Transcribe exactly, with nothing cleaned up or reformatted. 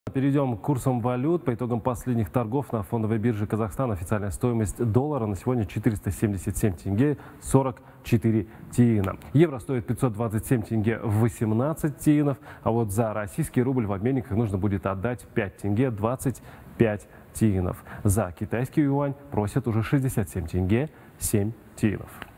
Перейдем к курсам валют. По итогам последних торгов на фондовой бирже Казахстана официальная стоимость доллара на сегодня четыреста семьдесят семь тенге сорок четыре тиына. Евро стоит пятьсот двадцать семь тенге восемнадцать тиынов, а вот за российский рубль в обменниках нужно будет отдать пять тенге двадцать пять тиынов. За китайский юань просят уже шестьдесят семь тенге семь тиынов.